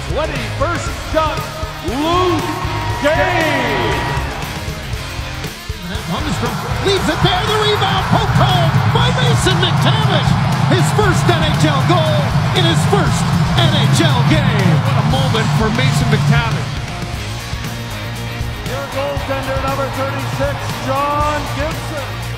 21st shot, Luke Gage. Lundestrom leaves it there, the rebound, poked home by Mason McTavish. His first NHL goal in his first NHL game. What a moment for Mason McTavish. Your goaltender, number 36, John Gibson.